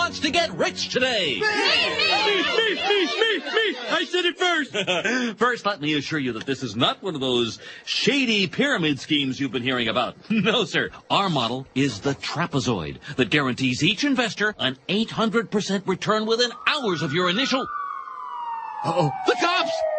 wants to get rich today? Me! I said it first. First, let me assure you that this is not one of those shady pyramid schemes you've been hearing about. No, sir. Our model is the Trapezoid that guarantees each investor an 800% return within hours of your initial... Uh-oh. The cops!